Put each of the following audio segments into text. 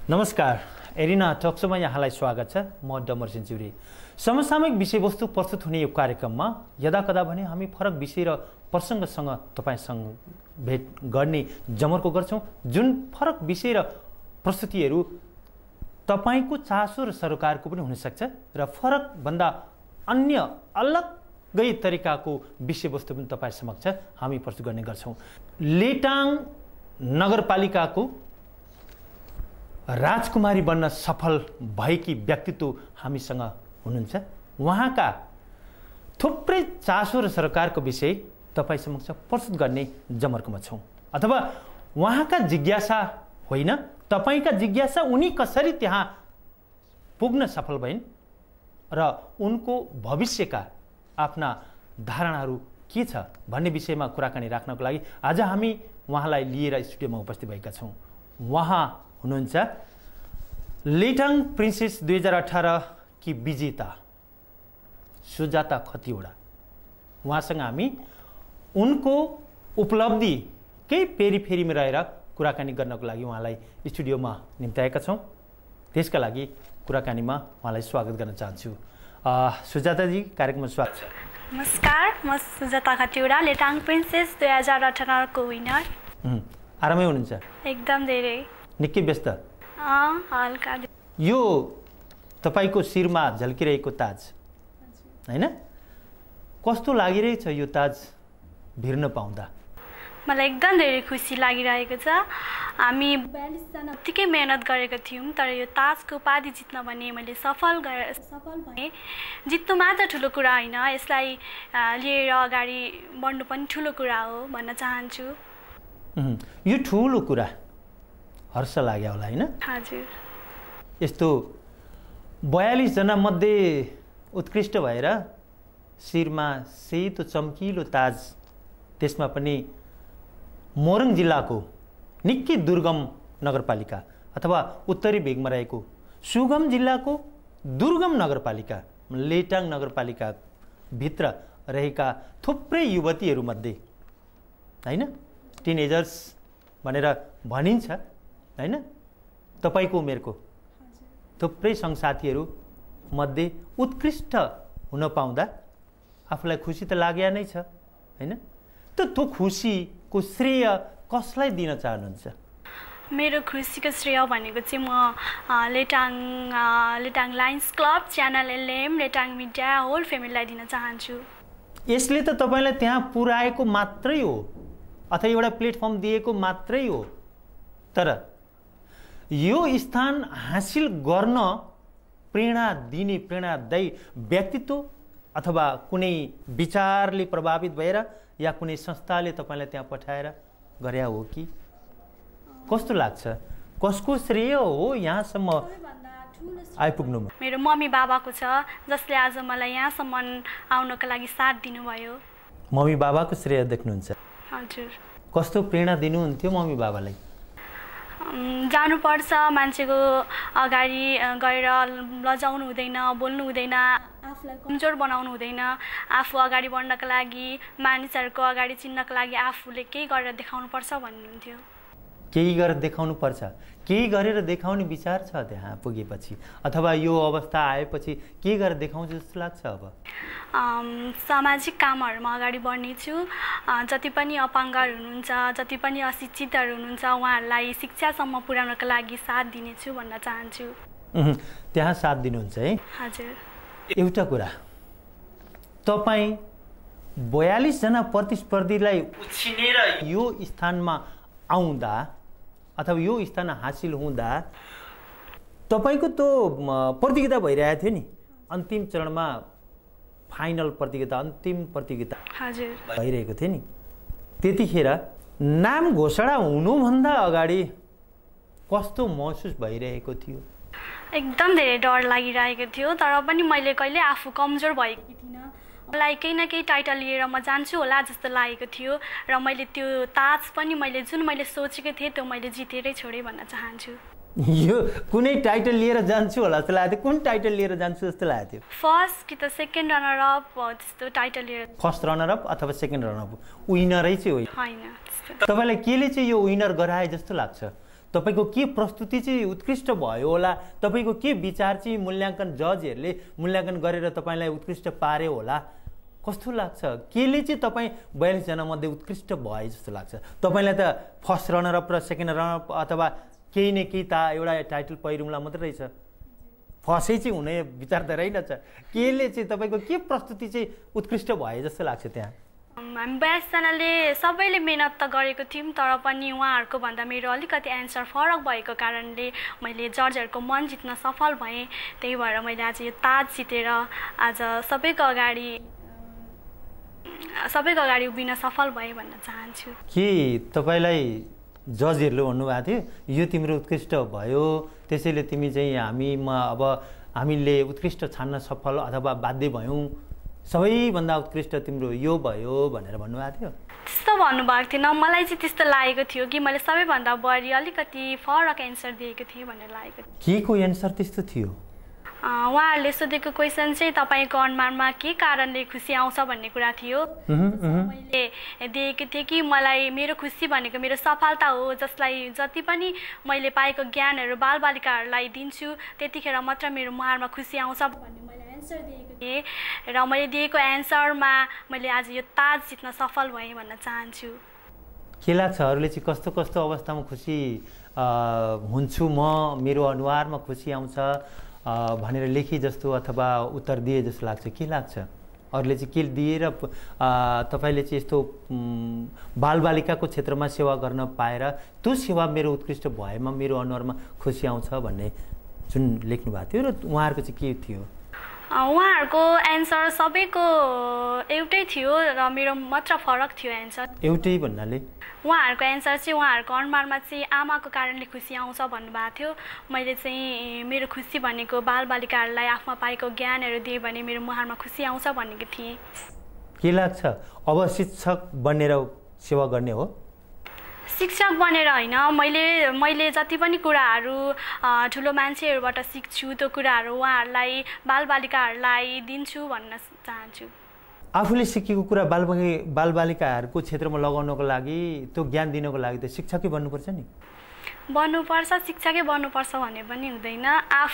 नमस्कार, एरिना टक्समा यहाँलाई स्वागत छ। म डमर सेन्चुरी। समसामयिक विषयवस्तु प्रस्तुत हुने यो कार्यक्रममा यदाकदा भने हामी फरक विषय र प्रसङ्गसँग तपाईसँग भेट गर्ने जमर्को गर्छौं, जुन फरक विषय र प्रस्तुतिहरू तपाईको चासो र सरोकारको पनि हुन सक्छ र फरक भन्दा अन्य अलगै तरिकाको विषयवस्तु पनि तपाई समक्ष हामी प्रस्तुत गर्ने गर्छौं। लेटाङ नगरपालिकाको राजकुमारी बन्न सफल भएकी व्यक्तित्व हामीसँग हुनुहुन्छ। उहाँका थुप्रै चासो र सरकारको विषय तपाई समक्ष प्रस्तुत गर्ने जमर्कोमा छौं। अथवा उहाँका जिज्ञासा होइन, तपाईका जिज्ञासा उनी कसरी त्यहाँ पुग्न सफल भइन् र उनको भविष्यका आफ्ना धारणाहरू के छ भन्ने विषयमा कुराकानी राख्नको लागि आज हामी उहाँलाई लिएर स्टुडियोमा उपस्थित भएका छौं। उहाँ हुनुहुन्छ लेटाङ प्रिन्सेस 2018 की विजेता सुजाता खतिवडा। उहाँसँग हामी उनको उपलब्धि केही पेरिफेरीमा रहेर कुराकानी गर्नको लागि उहाँलाई स्टुडियोमा निम्त्याएका छौं। त्यसका लागि कुराकानीमा उहाँलाई स्वागत गर्न चाहन्छु। सुजाताजी, कार्यक्रममा स्वागत छ। नमस्कार, म सुजाता खतिवडा, लेटाङ प्रिन्सेस 2018 को विनर। आरामै हुनुहुन्छ? एकदम धेरै। निकै व्यस्त? हल्का। यो तपाईको शिरमा झल्किरहेको ताज हैन, कस्तो लागिरहेछ यो ताज भिर्न पाउँदा? मलाई एकदम धेरै खुसी लागिरहेको छ। हामी 42 जना उत्तिकै मेहनत गरेका थियौं, तर यो ताजको उपाधि जित्न भने मैले सफल भएँ। जित्नु मात्र ठुलो कुरा होइन, यसलाई लिएर अगाडि बढ्नु पनि ठुलो कुरा हो भन्न चाहन्छु। यो ठुलो कुरा हर्ष लाग्यो होला हैन? हजुर। यस्तो 42 जना मध्ये उत्कृष्ट भएर शिरमा सेतो चम्किलो ताज, त्यसमा पनि मोरङ जिल्लाको निकै दुर्गम नगरपालिका अथवा उत्तरी भेगमा रहेको सुगम जिल्लाको दुर्गम नगरपालिका लेटाङ नगरपालिका भित्र रहेका थुप्रै युवतीहरू मध्ये हैन, टिनेजर्स भनेर भनिन्छ हैन, तपाईको उमेरको थुप्रै संगसाथीहरू मध्ये उत्कृष्ट हुन पाउँदा आफूलाई खुसी त लाग्या नै छ हैन? त्यो खुसीको श्रेय कसलाई दिन चाहनुहुन्छ? मेरो खुसीको श्रेय भनेको चाहिँ म Letang Lions Club, channel LM, Letang media, whole फ्यामिलीलाई दिन चाहन्छु। यसले त तपाईलाई त्यहाँ पुर्याएको मात्रै हो अथवा एउटा प्लेटफर्म दिएको मात्रै हो, तर यो स्थान हासिल गर्न प्रेरणादायी व्यक्तित्व अथवा कुनै विचारले प्रभावित भएर या कुनै संस्थाले तपाईलाई त्यहाँ पठाएर गरे हो कि कस्तो लाग्छ? कसको श्रेय हो यहाँसम्म आइपुग्नुमा? मेरो मम्मी बाबाको छ, जसले आज मलाई यहाँसम्म आउनको लागि साथ दिनुभयो। मम्मी बाबाको श्रेय देख्नुहुन्छ? हजुर। कस्तो प्रेरणा दिनुहुन्थ्यो मम्मी बाबालाई? जानुपर्छ, मान्छेको अगाडि गएर लजाउनु हुँदैन, बोल्नु हुँदैन, आफूलाई कमजोर बनाउनु हुँदैन। आफू अगाडि बढ्नको लागि, मानिसहरूको अगाडि चिन्नको लागि आफूले केही गरेर देखाउनुपर्छ भन्नुहुन्थ्यो। केही गरेर देखाउनुपर्छ, केही गरेर देखाउने विचार छ त्यहाँ पुगेपछि अथवा यो अवस्था आएपछि के गरेर देखाउँछु जस्तो लाग्छ? अब सामाजिक कामहरूमा अगाडि बढ्नेछु। जति पनि अपाङ्गर हुनुहुन्छ, जति पनि अशिक्षितहरू हुनुहुन्छ, उहाँहरूलाई शिक्षासम्म पुर्याउनको लागि साथ दिनेछु भन्न चाहन्छु। त्यहाँ साथ दिनुहुन्छ है? हजुर। एउटा कुरा, तपाईँ 42 जना प्रतिस्पर्धीलाई उछिनेर यो स्थानमा आउँदा अथवा यो स्थान हासिल हुँदा तपाईको त प्रतियोगिता भइरहेको थियो नि, अन्तिम चरणमा फाइनल प्रतियोगिता, अन्तिम प्रतियोगिता भइरहेको थियो नि, त्यतिखेर नाम घोषणा हुनुभन्दा अगाडि कस्तो महसुस भइरहेको थियो? एकदम धेरै डर लागिरहेको थियो, तर पनि मैले कहिले आफू कमजोर भएको थिइनँ। मलाई केही न केही टाइटल लिएर म जान्छु होला जस्तो लागेको थियो र मैले त्यो ताज पनि जुन मैले सोचेको थिएँ त्यो मैले जितेरै छोडेँ भन्न चाहन्छु। यो कुनै टाइटल लिएर जान्छु होला जस्तो लागेको थियो? कुन टाइटल लिएर जान्छु जस्तो लागेको थियो? फर्स्ट कि त सेकेन्ड रनर अप त्यस्तो टाइटल लिएर। फर्स्ट रनर अप अथवा सेकेन्ड रनर अप? विनरै चाहिँ होइन? होइन। तपाईलाई केले चाहिँ यो विनर गराए जस्तो लाग्छ? तपाईँको के प्रस्तुति चाहिँ उत्कृष्ट भयो होला, तपाईँको के विचार चाहिँ मूल्याङ्कन जजहरूले मूल्याङ्कन गरेर तपाईँलाई उत्कृष्ट पार्यो होला, कस्तो लाग्छ? केले चाहिँ तपाईँ 42 जना मध्ये उत्कृष्ट भए जस्तो लाग्छ? तपाईँलाई त फर्स्ट रनरअप र सेकेन्ड रनरअप अथवा केही न केही एउटा टाइटल पहिरौँला मात्रै रहेछ, फर्स्टै चाहिँ हुने विचार त रहेनछ। केले चाहिँ तपाईँको के प्रस्तुति चाहिँ उत्कृष्ट भए जस्तो लाग्छ त्यहाँ? हामी 42 जनाले सबैले मेहनत त गरेको थियौँ, तर पनि उहाँहरूको भन्दा मेरो अलिकति एन्सर फरक भएको कारणले मैले जजहरूको मन जित्न सफल भएँ। त्यही भएर मैले आज यो ताज जितेर आज सबैको अगाडि उभिन सफल भएँ भन्न चाहन्छु। के तपाईँलाई जजहरूले भन्नुभएको थियो यो तिम्रो उत्कृष्ट भयो, त्यसैले तिमी चाहिँ हामीले उत्कृष्ट छान्न सफल अथवा बाध्य भयौँ, सबैभन्दा उत्कृष्ट तिम्रो यो भयो भनेर भन्नुभएको थियो? त्यस्तो भन्नुभएको थिएन, मलाई चाहिँ त्यस्तो लागेको थियो कि मैले सबैभन्दा बढी अलिकति फरक एन्सर दिएको थिएँ भनेर लागेको थियो। के को एन्सर त्यस्तो थियो? उहाँहरूले सोधेको क्वेसन चाहिँ तपाईँको अनुहारमा के कारणले खुसी आउँछ भन्ने कुरा थियो। मैले दिएको थिएँ कि मलाई मेरो खुसी भनेको मेरो सफलता हो, जसलाई जति पनि मैले पाएको ज्ञानहरू बालबालिकाहरूलाई दिन्छु त्यतिखेर मात्र मेरो मुहारमा खुसी आउँछ भन्ने मैले एन्सर दिएको थिएँ र मैले दिएको एन्सरमा मैले आज यो ताज जित्न सफल भएँ भन्न चाहन्छु। के लाग्छ अरूले चाहिँ कस्तो कस्तो अवस्थामा खुसी हुन्छु म, मेरो अनुहारमा खुसी आउँछ भनेर लेखी जस्तो अथवा उत्तर दिए जस्तो लाग्छ? के लाग्छ अरूले चाहिँ के दिएर तपाईँले चाहिँ यस्तो बालबालिकाको क्षेत्रमा सेवा गर्न पाएर त्यो सेवा मेरो उत्कृष्ट भएमा मेरो अनुहारमा खुसी आउँछ भन्ने जुन लेख्नु भएको थियो र उहाँहरूको चाहिँ के थियो? उहाँहरूको एन्सर सबैको एउटै थियो र मेरो मात्र फरक थियो एन्सर। एउटै भन्नाले उहाँहरूको एन्सर चाहिँ उहाँहरूको अनुहारमा चाहिँ आमाको कारणले खुसी आउँछ भन्नुभएको थियो। मैले चाहिँ मेरो खुसी भनेको बालबालिकाहरूलाई आफूमा पाएको ज्ञानहरू दिएँ भने मेरो मुहारमा खुसी आउँछ भनेको थिएँ। के लाग्छ अब शिक्षक बनेर सेवा गर्ने हो? शिक्षक बनेर होइन, मैले जति पनि कुराहरू ठुलो मान्छेहरूबाट सिक्छु त्यो कुराहरू उहाँहरूलाई बालबालिकाहरूलाई दिन्छु भन्न चाहन्छु। आफूले सिकेको कुरा बालबालिकाहरूको क्षेत्रमा लगाउनको लागि त्यो ज्ञान दिनको लागि त शिक्षकै बन्नुपर्छ नि? बन्नुपर्छ, शिक्षकै बन्नुपर्छ भन्ने पनि हुँदैन।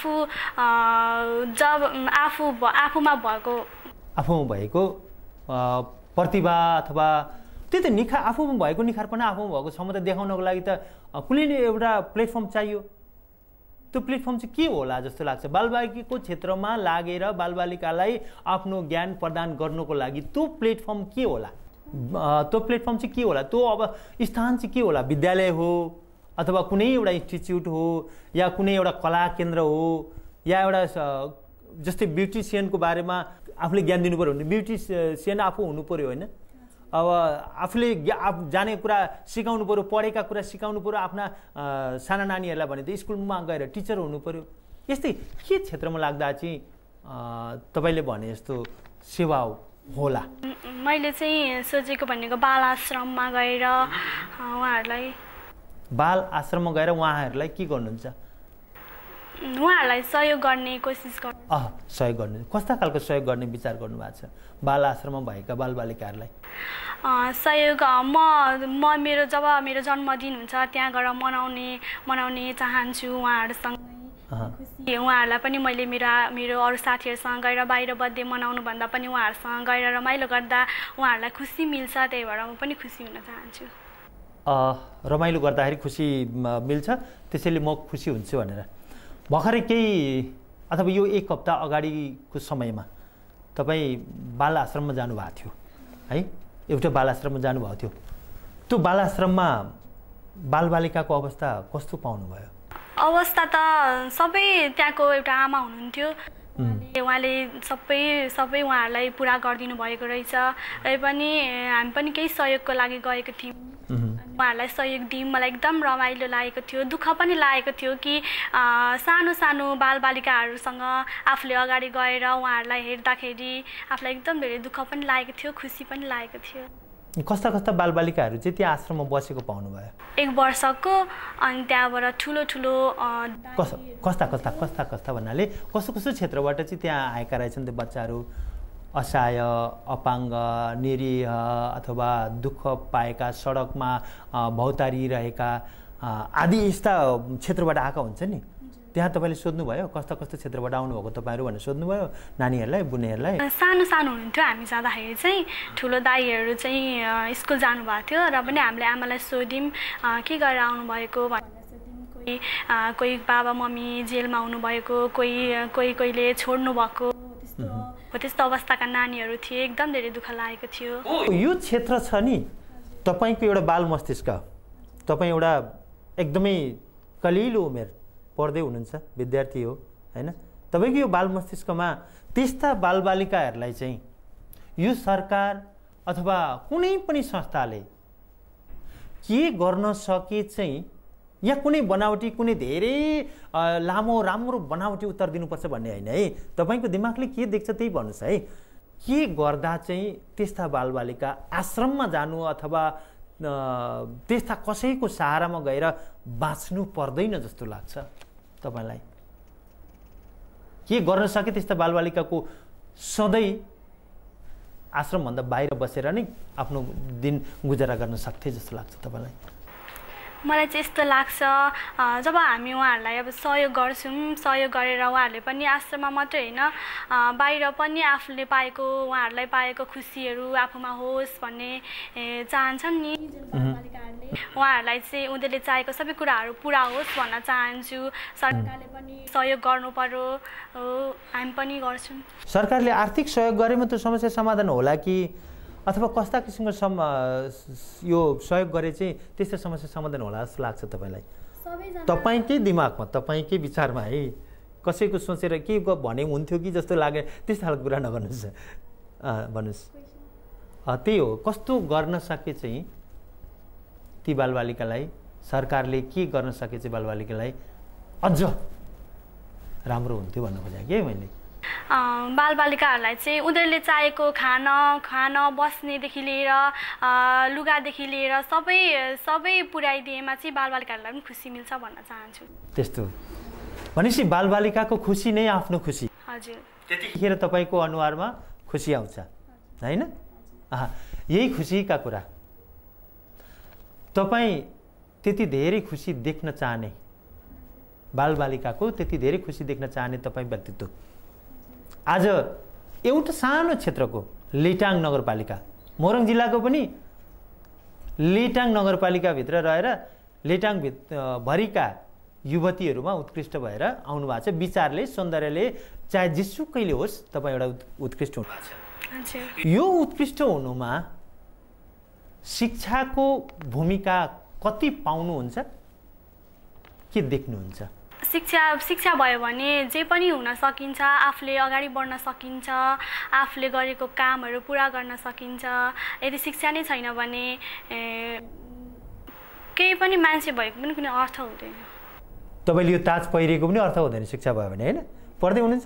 आफूमा भएको प्रतिभा अथवा त्यही त निखार, आफूमा भएको निखारपना आफूमा भएको क्षमता देखाउनको लागि त कुनै एउटा प्लेटफर्म चाहियो। त्यो प्लेटफर्म चाहिँ के होला जस्तो लाग्छ? बालबालिकाको क्षेत्रमा लागेर बालबालिकालाई आफ्नो ज्ञान प्रदान गर्नुको लागि त्यो प्लेटफर्म के होला? त्यो प्लेटफर्म चाहिँ के होला? त्यो अब स्थान चाहिँ के होला? विद्यालय हो अथवा कुनै एउटा इन्स्टिच्युट हो या कुनै एउटा कला केन्द्र हो या एउटा जस्तै ब्युटिसियनको बारेमा आफूले ज्ञान दिनु पऱ्यो भने ब्युटिसियन आफू हुनु पऱ्यो होइन? अब आफूले जानेको कुरा सिकाउनु पऱ्यो, पढेका कुरा सिकाउनु पऱ्यो आफ्ना साना नानीहरूलाई भने त स्कुलमा गएर टिचर हुनु पऱ्यो। यस्तै के क्षेत्रमा लाग्दा चाहिँ तपाईँले भने जस्तो सेवा होला? मैले चाहिँ सोचेको भनेको बाल आश्रममा गएर उहाँहरूलाई के गर्नुहुन्छ? उहाँहरूलाई सहयोग गर्ने कोसिस गर्नु। सहयोग गर्ने कस्ता खालको सहयोग गर्ने विचार गर्नुभएको छ बाल आश्रममा भएका बालबालिकाहरूलाई? सहयोग म जब मेरो जन्मदिन हुन्छ त्यहाँ गएर मनाउने चाहन्छु उहाँहरूसँग। उहाँहरूलाई पनि मैले मेरो अरू साथीहरूसँग गएर बाहिर बर्थडे मनाउनु भन्दा पनि उहाँहरूसँग गएर रमाइलो गर्दा उहाँहरूलाई खुसी मिल्छ, त्यही भएर म पनि खुसी हुन चाहन्छु। रमाइलो गर्दाखेरि खुसी मिल्छ, त्यसैले म खुसी हुन्छु भनेर। भर्खरै केही अथवा यो एक हप्ता अगाडिको समयमा तपाईँ बाल आश्रममा जानुभएको थियो है? एउटा बाल आश्रममा जानुभएको थियो। त्यो बाल आश्रममा बालबालिकाको अवस्था कस्तो पाउनुभयो? अवस्था त सबै त्यहाँको एउटा आमा हुनुहुन्थ्यो, उहाँले सबै उहाँहरूलाई पुरा गरिदिनु भएको रहेछ। र पनि हामी पनि केही सहयोगको लागि गएको थियौँ, उहाँहरूलाई सहयोग दियौँ। मलाई एकदम रमाइलो लागेको थियो, दुःख पनि लागेको थियो कि सानो सानो बालबालिकाहरूसँग आफूले अगाडि गएर उहाँहरूलाई हेर्दाखेरि आफूलाई एकदम धेरै दुःख पनि लागेको थियो, खुसी पनि लागेको थियो। कस्ता कस्ता बालबालिकाहरू चाहिँ त्यहाँ आश्रममा बसेको पाउनुभयो? 1 वर्षको, अनि त्यहाँबाट ठुलो कस्ता भन्नाले कस्तो क्षेत्रबाट चाहिँ त्यहाँ आएका रहेछन् त्यो बच्चाहरू? असहाय, अपाङ्ग, निरीह अथवा दुःख पाएका, सडकमा भौतारिरहेका आदि यस्ता क्षेत्रबाट आएका हुन्छ नि, त्यहाँ तपाईँले सोध्नुभयो कस्ता कस्तो क्षेत्रबाट आउनुभएको तपाईँहरू भनेर सोध्नुभयो नानीहरूलाई बुनेहरूलाई? सानो सानो हुनुहुन्थ्यो हामी जाँदाखेरि चाहिँ, ठुलो दाइहरू चाहिँ स्कुल जानुभएको थियो र पनि हामीले आमालाई सोध्यौँ के गरेर आउनुभएको भनेर सोध्यौँ। कोही बाबा मम्मी जेलमा आउनुभएको, कोहीले छोड्नु भएको, त्यस्तो अवस्थाका नानीहरू थिए। एकदम धेरै दुःख लागेको थियो। यो क्षेत्र छ नि, तपाईँको एउटा बाल मस्तिष्क, तपाईँ एउटा एकदमै कलिलो उमेर पढ्दै हुनुहुन्छ, विद्यार्थी हो हैन? तपाईँको यो बाल मस्तिष्कमा त्यस्ता बालबालिकाहरूलाई चाहिँ यो सरकार अथवा कुनै पनि संस्थाले के गर्न सके चाहिँ, या कुनै बनावटी, कुनै धेरै लामो राम्रो बनावटी उत्तर दिनुपर्छ भन्ने होइन है। तपाईँको दिमागले के देख्छ त्यही भन्नुहोस् है। के गर्दा चाहिँ त्यस्ता बालबालिका आश्रममा जानु अथवा त्यस्ता कसैको सहारामा गएर बाँच्नु पर्दैन जस्तो लाग्छ तपाईँलाई? के गर्न सके त्यस्ता बालबालिकाको सधैँ आश्रमभन्दा बाहिर बसेर नै आफ्नो दिन गुजारा गर्न सक्थे जस्तो लाग्छ तपाईँलाई? मलाई चाहिँ यस्तो लाग्छ जब हामी उहाँहरूलाई अब सहयोग गर्छौँ, सहयोग गरेर उहाँहरूले पनि आश्रममा मात्रै होइन बाहिर पनि आफूले पाएको, उहाँहरूलाई पाएको खुसीहरू आफूमा होस् भन्ने चाहन्छन् नि बालिकाहरूले। उहाँहरूलाई चाहिँ उनीहरूले चाहेको सबै कुराहरू पुरा होस् भन्न चाहन्छु। सरकारले पनि सहयोग गर्नु पर्यो, हामी पनि गर्छौँ। सरकारले आर्थिक सहयोग गरे मात्र समस्या समाधान होला कि अथवा कस्ता किसिमको यो सहयोग गरे चाहिँ त्यस्तो समस्या समाधान होला जस्तो लाग्छ तपाईँलाई? तपाईँकै दिमागमा, तपाईँकै विचारमा है, कसैको सोचेर के भने हुन्थ्यो कि जस्तो लाग्यो त्यस्तो खालको कुरा नगर्नुहोस्, भन्नुहोस्। त्यही हो, कस्तो गर्न सके चाहिँ ती बालबालिकालाई, सरकारले के गर्न सके चाहिँ बालबालिकालाई अझ राम्रो हुन्थ्यो भन्न खोजेँ कि मैले। बालबालिकाहरूलाई चाहिँ उनीहरूले चाहेको खान बस्नेदेखि लिएर लुगादेखि लिएर सबै पुर्याइदिएमा चाहिँ बालबालिकाहरूलाई पनि खुसी मिल्छ भन्न चाहन्छु। त्यस्तो भनेपछि बालबालिकाको खुसी नै आफ्नो खुसी। हजुर, त्यतिखेर तपाईँको अनुहारमा खुसी आउँछ होइन? यही खुसीका कुरा। तपाईँ त्यति धेरै खुसी देख्न चाहने, बालबालिकाको त्यति धेरै खुसी देख्न चाहने तपाईँ व्यक्तित्व आज एउटा सानो क्षेत्रको लेटाङ नगरपालिका, मोरङ जिल्लाको पनि लेटाङ नगरपालिकाभित्र रहेर लेटाङ भरिका युवतीहरूमा उत्कृष्ट भएर आउनु भएको छ। विचारले, सौन्दर्यले, चाहे जेसुकैले होस् तपाईँ एउटा उत्कृष्ट हुनु भएको छ। यो उत्कृष्ट हुनुमा शिक्षाको भूमिका कति पाउनुहुन्छ, के देख्नुहुन्छ? शिक्षा भयो भने जे पनि हुन सकिन्छ, आफूले अगाडि बढ्न सकिन्छ, आफूले गरेको कामहरू पुरा गर्न सकिन्छ। यदि शिक्षा नै छैन भने केही पनि मान्छे भएको पनि कुनै अर्थ हुँदैन। तपाईँले यो ताज पहिरेको पनि अर्थ हुँदैन शिक्षा भयो भने, होइन? पढ्दै हुनुहुन्छ?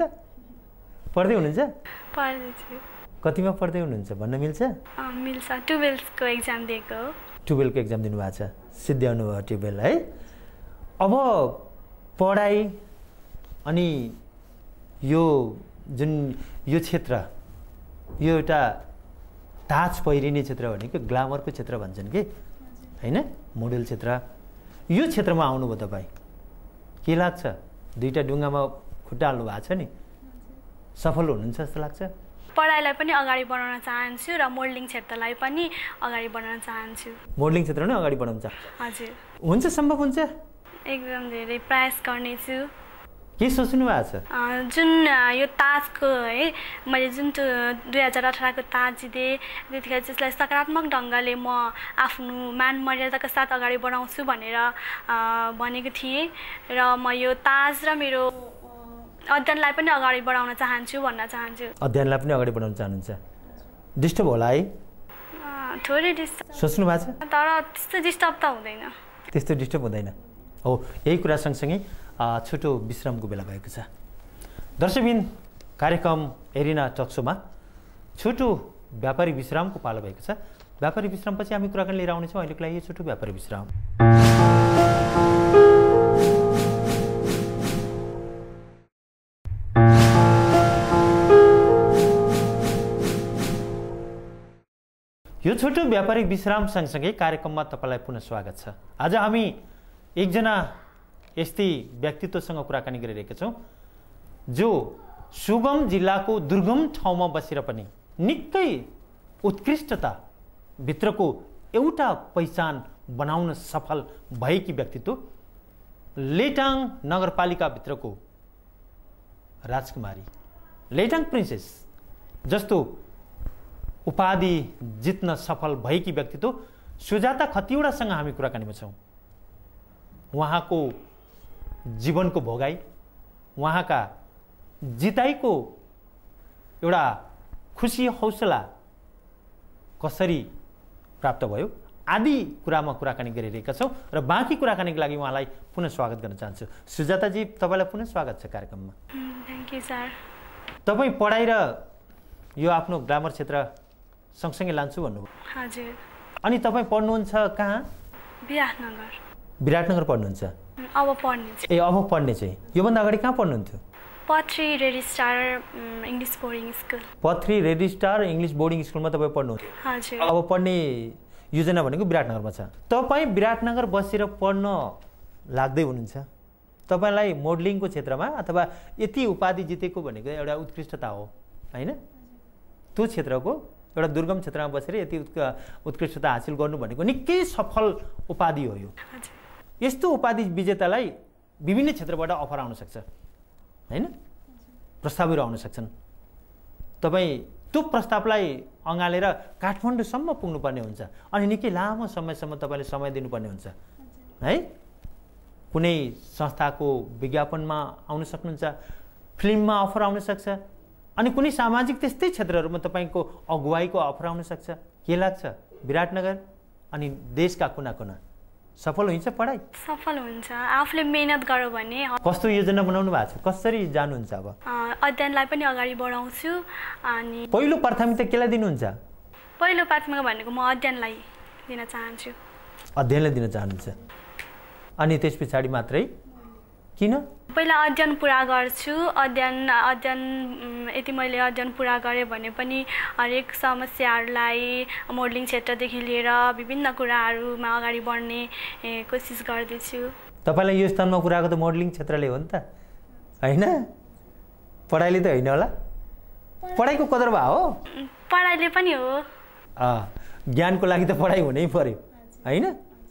पढ्दैछु। कतिमा पढ्दै हुनुहुन्छ भन्न मिल्छ? मिल्छ। 12को एक्जाम दिएको। 12को एक्जाम दिनुभएको छ, सिद्ध्याउनु भयो 12 है। अब पढाइ अनि यो जुन यो क्षेत्र, यो एउटा ताज पहिरिने क्षेत्र भनेको ग्लामरको क्षेत्र भन्छन् कि होइन, मोडल क्षेत्र, यो क्षेत्रमा आउनुभयो तपाईँ, के लाग्छ? दुईटा ढुङ्गामा खुट्टा हाल्नु भएको छ नि, सफल हुनुहुन्छ जस्तो लाग्छ? पढाइलाई पनि अगाडि बढाउन चाहन्छु र मोडलिङ क्षेत्रलाई पनि अगाडि बढाउन चाहन्छु। मोडलिङ क्षेत्र नै अगाडि बढाउन चाहन्छु? हजुर। हुन्छ, सम्भव हुन्छ? एकदम धेरै प्रयास गर्नेछु। के सोच्नु भएको छ? जुन यो ताजको है, मैले जुन 2018को ताज जितेँ त्यतिखेर त्यसलाई सकारात्मक ढङ्गले म आफ्नो मान मर्यादाका साथ अगाडि बढाउँछु भनेर भनेको थिएँ र म यो ताज र मेरो अध्ययनलाई पनि अगाडि बढाउन चाहन्छु भन्न चाहन्छु। अध्ययनलाई पनि अगाडि बढाउन चाहनुहुन्छ? डिस्टर्ब होला है? थोरै डिस्टर्ब सोच्नु भएको छ? तर त्यस्तो डिस्टर्ब त हुँदैन। त्यस्तो डिस्टर्ब हुँदैन हो। यही कुरा सँगसँगै छोटो विश्रामको बेला भएको छ। दर्शकबिन, कार्यक्रम एरिना टक्सोमा छोटो व्यापारी विश्रामको पालो भएको छ। व्यापारी विश्रामपछि हामी कुराकानी लिएर आउनेछौँ। अहिलेको लागि छोटो व्यापारी विश्राम। यो छोटो व्यापारिक विश्राम सँगसँगै कार्यक्रममा तपाईँलाई पुनः स्वागत छ। आज हामी एकजना यस्तै व्यक्तित्वसँग कुराकानी गरिरहेका छौँ जो सुगम जिल्लाको दुर्गम ठाउँमा बसेर पनि निकै उत्कृष्टता भित्रको एउटा पहिचान बनाउन सफल भएकी व्यक्तित्व लेटाङ नगरपालिका भित्रको राजकुमारी, लेटाङ प्रिन्सेस जस्तो उपाधि जित्न सफल भएकी व्यक्तित्व सुजाता खतिवडासँग हामी कुराकानीमा छौँ। उहाँको जीवनको भोगाई, उहाँका जिताइको एउटा खुसी हौसला कसरी प्राप्त भयो आदि कुरामा कुराकानी गरिरहेका छौँ र बाँकी कुराकानीको लागि उहाँलाई पुनः स्वागत गर्न चाहन्छु। सुजाताजी, तपाईँलाई पुनः स्वागत छ कार्यक्रममा। Thank you sir. तपाईँ पढाइ र यो आफ्नो ग्रामर क्षेत्र सँगसँगै लान्छु भन्नुभयो। हजुर। अनि तपाईँ पढ्नुहुन्छ कहाँ? विराटनगर। विराटनगर पढ्नुहुन्छ? अब पढ्ने। ए, अब पढ्ने चाहिँ। योभन्दा अगाडि कहाँ पढ्नुहुन्थ्यो? Pathari Red Star English boarding school. Pathari Red Star English boarding स्कुलमा तपाईँ पढ्नुहुन्थ्यो? हजुर। अब पढ्ने योजना भनेको विराटनगरमा छ। तपाईँ विराटनगर बसेर पढ्न लाग्दै हुनुहुन्छ। तपाईँलाई मोडलिङको क्षेत्रमा अथवा यति उपाधि जितेको भनेको एउटा उत्कृष्टता हो, होइन? त्यो क्षेत्रको एउटा दुर्गम क्षेत्रमा बसेर यति उत्कृष्टता हासिल गर्नु भनेको निकै सफल उपाधि हो यो। यस्तो उपाधि विजेतालाई विभिन्न क्षेत्रबाट अफर आउन सक्छ, होइन? प्रस्तावहरू आउन सक्छन्। तपाईँ त्यो प्रस्तावलाई अँगालेर काठमाडौँसम्म पुग्नुपर्ने हुन्छ अनि निकै लामो समयसम्म तपाईँले समय दिनुपर्ने हुन्छ, है? कुनै संस्थाको विज्ञापनमा आउन सक्नुहुन्छ, फिल्ममा अफर आउन सक्छ अनि कुनै सामाजिक त्यस्तै क्षेत्रहरूमा तपाईँको अगुवाईको अफर आउन सक्छ। के लाग्छ विराटनगर अनि देशका कुना कुना सफल हुन्छ पढाइ? सफल हुन्छ आफूले मेहनत गर्यो भने। कस्तो योजना बनाउनु भएको छ? कसरी जानुहुन्छ अब? अध्ययनलाई पनि अगाडि बढाउँछु। अनि पहिलो प्राथमिकता केलाई दिनुहुन्छ? पहिलो प्राथमिकता भनेको म अध्ययनलाई दिन चाहन्छु। अध्ययनलाई दिन चाहनुहुन्छ अनि त्यस पछाडि मात्रै? किन? पहिला अध्ययन पुरा गर्छु। अध्ययन यति मैले अध्ययन पुरा गरेँ भने पनि हरेक समस्याहरूलाई मोडलिङ क्षेत्रदेखि लिएर विभिन्न कुराहरूमा अगाडि बढ्ने कोसिस गर्दैछु। तपाईँलाई यो स्थानमा पुऱ्याएको त मोडलिङ क्षेत्रले हो नि त, होइन? पढाइले त होइन होला? पढाइको कदर भयो हो? पढाइले पनि हो। ज्ञानको लागि त पढाइ हुनै पर्यो, होइन?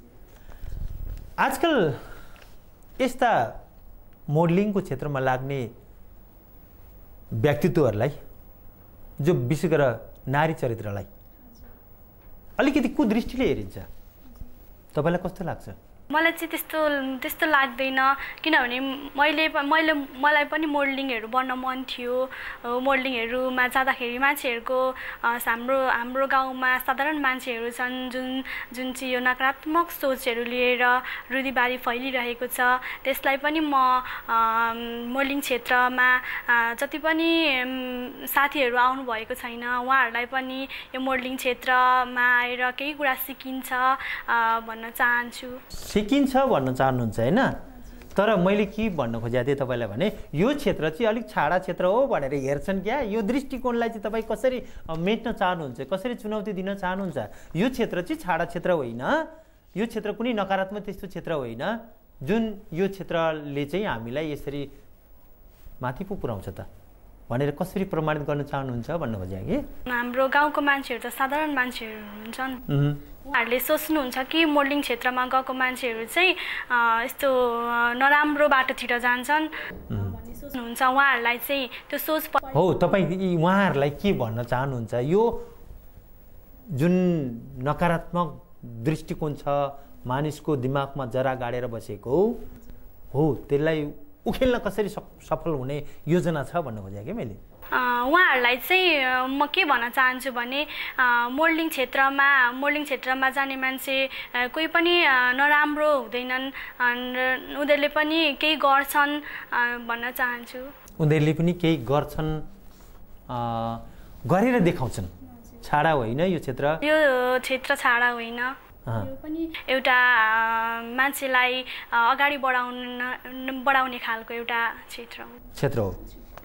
आजकल यस्ता मोडलिङको क्षेत्रमा लाग्ने व्यक्तित्वहरूलाई जो विशेष गरेर नारी चरित्रलाई अलिकति कुदृष्टिले हेरिन्छ, तपाईँलाई कस्तो लाग्छ? मलाई चाहिँ त्यस्तो लाग्दैन, किनभने मलाई पनि मोडलिङहरू बन्न मन थियो। मोडलिङहरूमा जाँदाखेरि मान्छेहरूको हाम्रो गाउँमा साधारण मान्छेहरू छन् जुन चाहिँ यो नकारात्मक सोचहरू लिएर रुढीवादी फैलिरहेको छ। त्यसलाई पनि म मोडलिङ क्षेत्रमा जति पनि साथीहरू आउनुभएको छैन उहाँहरूलाई पनि यो मोडलिङ क्षेत्रमा आएर केही कुरा सिकिन्छ भन्न चाहन्छु। सिकिन्छ भन्न चाहनुहुन्छ, होइन? तर मैले के भन्न खोजेको थिएँ तपाईँलाई भने यो क्षेत्र चाहिँ अलिक छाडा क्षेत्र हो भनेर हेर्छन् क्या। यो दृष्टिकोणलाई चाहिँ तपाईँ कसरी मेट्न चाहनुहुन्छ, कसरी चुनौती दिन चाहनुहुन्छ? यो क्षेत्र चाहिँ छाडा क्षेत्र होइन, यो क्षेत्र कुनै नकारात्मक त्यस्तो क्षेत्र होइन जुन यो क्षेत्रले चाहिँ हामीलाई यसरी माथि पो पुर्याउँछ त भनेर कसरी प्रमाणित गर्न चाहनुहुन्छ भन्न खोजेको कि? हाम्रो गाउँको मान्छेहरू त साधारण मान्छेहरू हुन्छन्, उहाँहरूले सोच्नुहुन्छ कि मोडलिङ क्षेत्रमा गएको मान्छेहरू चाहिँ यस्तो नराम्रो बाटोतिर जान्छन् भन्ने सोच्नुहुन्छ। उहाँहरूलाई चाहिँ त्यो सोच हो। तपाईँ उहाँहरूलाई के भन्न चाहनुहुन्छ? यो जुन नकारात्मक दृष्टिकोण छ मानिसको दिमागमा जरा गाडेर बसेको हो त्यसलाई उखेल्न कसरी सफल हुने योजना छ भन्न खोजेँ कि मैले? उहाँहरूलाई चाहिँ म के भन्न चाहन्छु भने मोडलिङ क्षेत्रमा जाने मान्छे कोही पनि नराम्रो हुँदैनन्, उनीहरूले पनि केही गर्छन् भन्न चाहन्छु। उनीहरूले पनि केही गर्छन्, गरेर देखाउँछन्। छाडा होइन यो क्षेत्र छाडा होइन, यो पनि एउटा मान्छेलाई अगाडि बढाउने खालको एउटा क्षेत्र हो।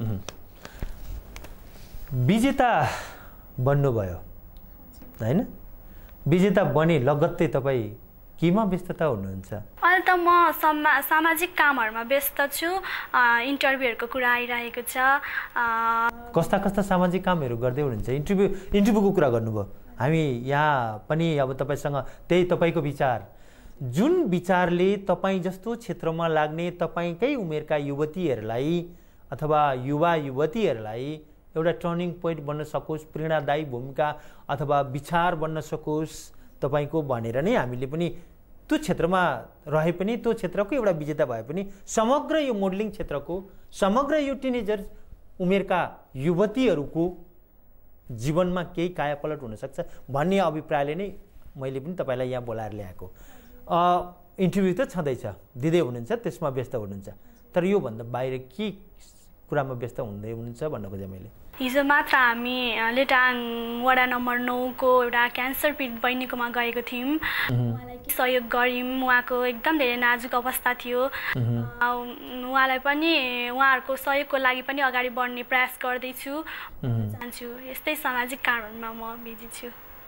विजेता बन्नुभयो, होइन? विजेता बने लगत्तै तपाईँ केमा व्यस्तता हुनुहुन्छ? अहिले त म सामाजिक कामहरूमा व्यस्त छु। इन्टरभ्यूहरूको कुरा आइरहेको छ। कस्ता कस्ता सामाजिक कामहरू गर्दै हुनुहुन्छ? इन्टरभ्यूको कुरा गर्नुभयो। हामी यहाँ पनि अब तपाईँसँग त्यही तपाईँको विचार, जुन विचारले तपाईँ जस्तो क्षेत्रमा लाग्ने तपाईँकै उमेरका युवतीहरूलाई अथवा युवा युवतीहरूलाई एउटा टर्निङ पोइन्ट बन्न सकोस्, प्रेरणादायी भूमिका अथवा विचार बन्न सकोस् तपाईँको भनेर नै हामीले पनि त्यो क्षेत्रमा रहे पनि, त्यो क्षेत्रको एउटा विजेता भए पनि समग्र यो मोडलिङ क्षेत्रको, समग्र यो टिनेजर उमेरका युवतीहरूको जीवनमा केही कायापलट हुनसक्छ भन्ने अभिप्रायले नै मैले पनि तपाईँलाई यहाँ बोलाएर ल्याएको। इन्टरभ्यू त छँदैछ, दिँदै हुनुहुन्छ, त्यसमा व्यस्त हुनुहुन्छ, तर योभन्दा बाहिर के कुरामा व्यस्त हुँदै हुनुहुन्छ भन्न खोजेँ मैले। हिजो मात्र हामी लेटाङ वडा नम्बर 9 को एउटा क्यान्सर पीडित बहिनीकोमा गएको थियौँ। उहाँलाई सहयोग गऱ्यौँ। उहाँको एकदम धेरै नाजुक अवस्था थियो। उहाँलाई पनि उहाँहरूको सहयोगको लागि पनि अगाडि बढ्ने प्रयास गर्दैछु, चाहन्छु। यस्तै सामाजिक कामहरूमा म बिजी छु।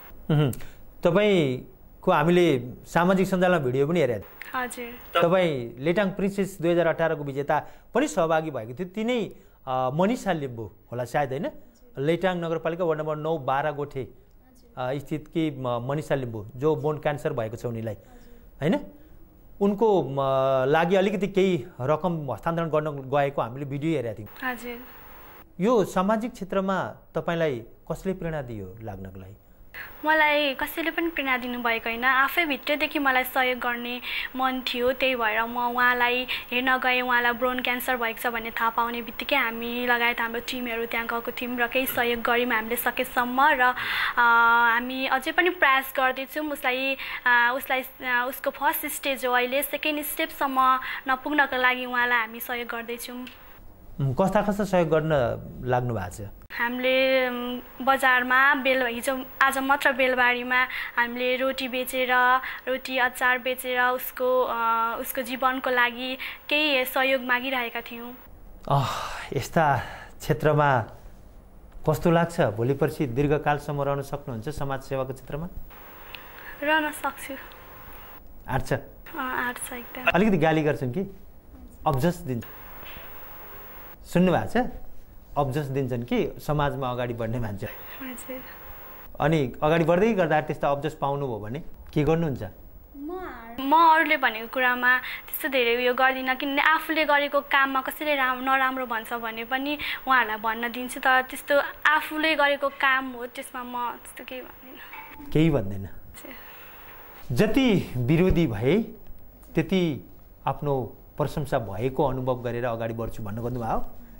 तपाईँको हामीले सामाजिक सञ्जालमा भिडियो पनि हेरेको थियौँ। हजुर। तपाईँ लेटाङ प्रिन्सेस 2018 को विजेता पनि सहभागी भएको थियो। तिनै मनिषा लिम्बू होला सायद, होइन? लेटाङ नगरपालिका वार्ड नम्बर 9 12 गोठे स्थित कि मनिषा लिम्बू, जो बोन क्यान्सर भएको छ उनीलाई, होइन? उनको लागि अलिकति केही रकम हस्तान्तरण गर्न गएको हामीले भिडियो हेरेका थियौँ। हजुर। यो सामाजिक क्षेत्रमा तपाईँलाई कसले प्रेरणा दियो लाग्नको लागि? मलाई कसैले पनि प्रेरणा दिनुभएको होइन, आफै भित्रैदेखि मलाई सहयोग गर्ने मन थियो। त्यही भएर म उहाँलाई हेर्न गएँ। उहाँलाई ब्रोन क्यान्सर भएको छ भन्ने थाहा पाउने बित्तिकै हामी लगायत हाम्रो टिमहरू त्यहाँ गएको थियौँ र केही सहयोग गऱ्यौँ हामीले सकेसम्म। र हामी अझै पनि प्रयास गर्दैछौँ उसको फर्स्ट स्टेज हो अहिले, सेकेन्ड स्टेपसम्म नपुग्नको लागि उहाँलाई हामी सहयोग गर्दैछौँ। कस्ता कस्ता सहयोग गर्न लाग्नु भएको छ? हामीले बजारमा हिजो आज मात्र बेलबारीमा हामीले रोटी बेचेर, रोटी अचार बेचेर उसको जीवनको लागि केही सहयोग मागिरहेका थियौँ। यस्ता क्षेत्रमा कस्तो लाग्छ? भोलि पर्सि दीर्घकालसम्म रहन सक्नुहुन्छ समाज सेवाको क्षेत्रमा? रहन सक्छु। आँट्छ? आँट्छ एकदम। अलिकति गाली गर्छन् कि अब्जस दिन्छ? सुन्नु भएको छ? अब्जस दिन्छन् कि समाजमा अगाडि बढ्ने मान्छे। अनि अगाडि बढ्दै गर्दा त्यस्तो अब्जस पाउनुभयो भने के गर्नुहुन्छ? म अरूले भनेको कुरामा त्यस्तो धेरै उयो गर्दिनँ, किनभने आफूले गरेको काममा कसैले नराम्रो भन्छ भने पनि उहाँहरूलाई भन्न दिन्छु। तर त्यस्तो आफूले गरेको काम हो त्यसमा म त्यस्तो केही भन्दिनँ। केही भन्दैन? जति विरोधी भए त्यति आफ्नो प्रशंसा भएको अनुभव गरेर अगाडि बढ्छु भन्नु खोज्नुभयो।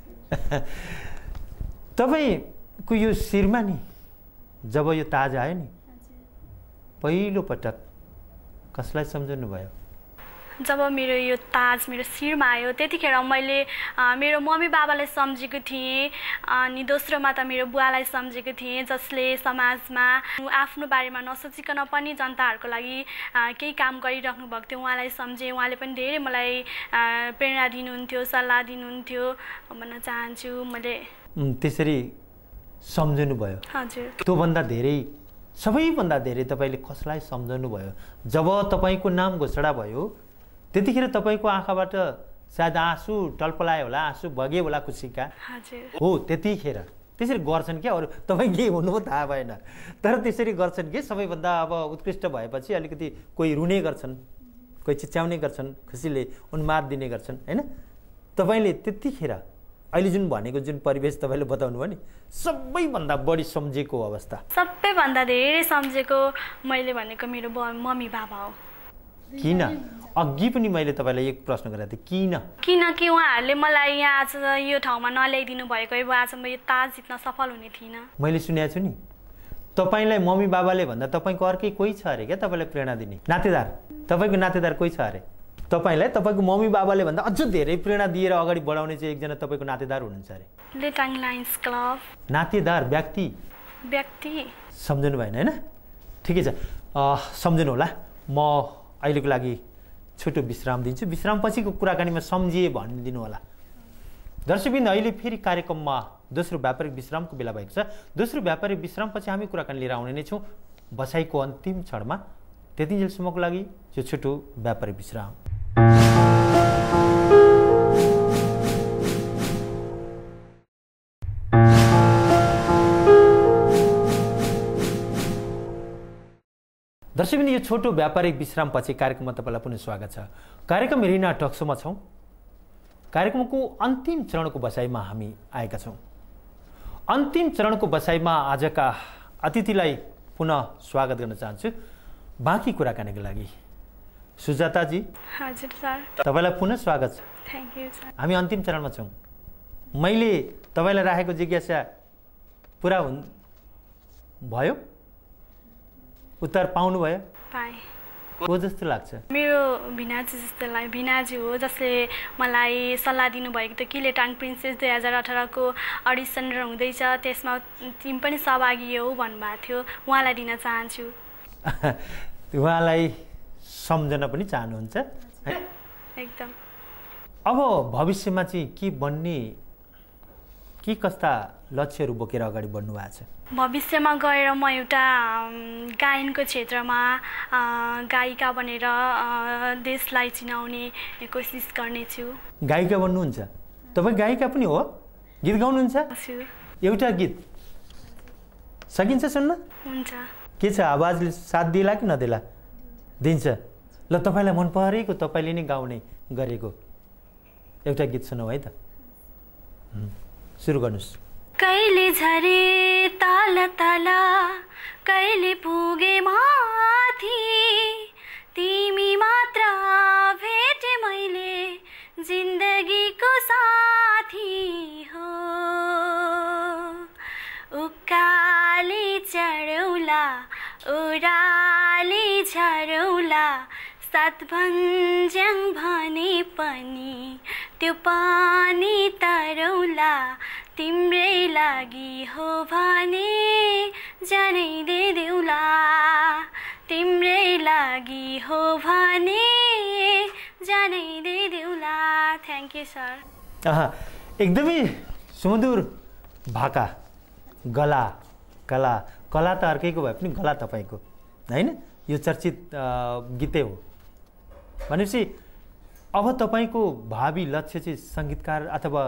तपाईँको यो शिरमा नि जब यो ताज आयो नि, पहिलो पटक कसलाई सम्झनु भयो? जब मेरो यो ताज मेरो शिरमा आयो त्यतिखेर मैले मेरो मम्मी बाबालाई सम्झेको थिएँ। अनि दोस्रोमा त मेरो बुवालाई सम्झेको थिएँ, जसले समाजमा आफ्नो बारेमा नसोचिकन पनि जनताहरूको लागि केही काम गरिराख्नु भएको थियो। उहाँलाई सम्झेँ। उहाँले पनि धेरै मलाई प्रेरणा दिनुहुन्थ्यो, सल्लाह दिनुहुन्थ्यो भन्न चाहन्छु मैले। त्यसरी सम्झनु भयो? हजुर। त्योभन्दा धेरै, सबैभन्दा धेरै तपाईँले कसलाई सम्झनु भयो? जब तपाईँको नाम घोषणा भयो त्यतिखेर तपाईँको आँखाबाट सायद आँसु टल्पलायो होला, आँसु बगे होला खुसीका। हो, त्यतिखेर त्यसरी गर्छन् क्या? अरू तपाईँ के हुनुभयो थाहा भएन, तर त्यसरी गर्छन् कि सबैभन्दा अब उत्कृष्ट भएपछि अलिकति कोही रुने गर्छन्, कोही चिच्याउने गर्छन्, खुसीले उन्माद दिने गर्छन्, होइन? तपाईँले त्यतिखेर अहिले जुन भनेको जुन परिवेश तपाईँले बताउनु भयो नि, सबैभन्दा बढी सम्झेको अवस्था? सबैभन्दा धेरै सम्झेको मैले भनेको मेरो मम्मी बाबा हो। किन? अघि पनि मैले तपाईँलाई एक प्रश्न गरेको थिएँ, किनकि उहाँहरूले मलाई यहाँ आज यो ठाउँमा नल्याइदिनु भएको भए आज म यो ताज जित्न सफल हुने थिइनँ। मैले सुनेको छु नि तपाईँलाई मम्मी बाबाले भन्दा तपाईँको अर्कै कोही छ अरे क्या तपाईँलाई प्रेरणा दिने? नातेदार? तपाईँको नातेदार कोही छ अरे? तपाईँलाई तपाईँको मम्मी बाबाले भन्दा अझ धेरै प्रेरणा दिएर अगाडि बढाउने चाहिँ एकजना तपाईँको नातेदार हुनुहुन्छ अरे? Letang Lions Club. नातेदार? व्यक्ति सम्झनु भएन, होइन? ठिकै छ, सम्झनु होला। म अहिलेको लागि छोटो विश्राम दिन्छु। विश्रामपछिको कुराकानीमा सम्झिए भनिदिनु होला। दर्शकबिन, अहिले फेरि कार्यक्रममा दोस्रो व्यापारिक विश्रामको बेला भएको छ। दोस्रो व्यापारिक विश्रामपछि हामी कुराकानी लिएर आउने नै छौँ बसाइको अन्तिम क्षणमा। त्यतिन्जेलसम्मको लागि यो छोटो व्यापारिक विश्राम। दर्शकबिन यो छोटो व्यापारिक विश्रामपछि कार्यक्रममा तपाईँलाई पुनः स्वागत छ। कार्यक्रम हेरिना टकसोमा छौँ। कार्यक्रमको अन्तिम चरणको बसाइमा हामी आएका छौँ। अन्तिम चरणको बसाइमा आजका अतिथिलाई पुनः स्वागत गर्न चाहन्छु बाँकी कुराकानीको लागि। सुजाताजी। हजुर सर। तपाईँलाई पुनः स्वागत छ। Thank you sir. हामी अन्तिम चरणमा छौँ। मैले तपाईँलाई राखेको जिज्ञासा पुरा भयो? उत्तर पाउनुभयो? पाएँ। को जस्तो लाग्छ? मेरो भिनाजी जस्तो लाग्यो। भिनाजी हो जसले मलाई सल्लाह दिनुभएको थियो कि लेटाङ प्रिन्सेस 2018को अडिसन हुँदैछ, त्यसमा तिमी पनि सहभागी हो भन्नुभएको थियो। उहाँलाई दिन चाहन्छु। उहाँलाई सम्झन पनि चाहनुहुन्छ है? एकदम। अब भविष्यमा चाहिँ के बन्ने, के कस्ता लक्ष्यहरू बोकेर अगाडि बढ्नु भएको छ? भविष्यमा गएर म एउटा गायनको क्षेत्रमा गायिका बनेर देशलाई चिनाउने कोसिस गर्नेछु। गायिका बन्नुहुन्छ? तपाईँ गायिका पनि हो? गीत गाउनुहुन्छ? एउटा गीत सकिन्छ सुन्न? हुन्छ। के छ, आवाजले साथ दिएला कि नदेला? दिन्छ। ल तपाईँलाई मन परेको, तपाईँले नै गाउने गरेको एउटा गीत सुनौ है त। सुरु गर्नुहोस्। कहिले झरे ताल तल, कहिले पुगे माथि, तिमी मात्र भेटे मैले जिन्दगीको साथी हो। उकाली चढौला ओराली झरौला, सात भन्ज्याङ भने पनि त्यो पानी तरौला, तिम्रै लागि हो भने जानै दिदेऊला, तिम्रै लागि हो भने जानै दिदेऊला। Thank you sir. एकदमै सुमधुर भाका, गला, कला। कला त अर्कैको भए पनि गला तपाईँको होइन? यो चर्चित गीतै हो भनेपछि अब तपाईँको भावी लक्ष्य चाहिँ सङ्गीतकार अथवा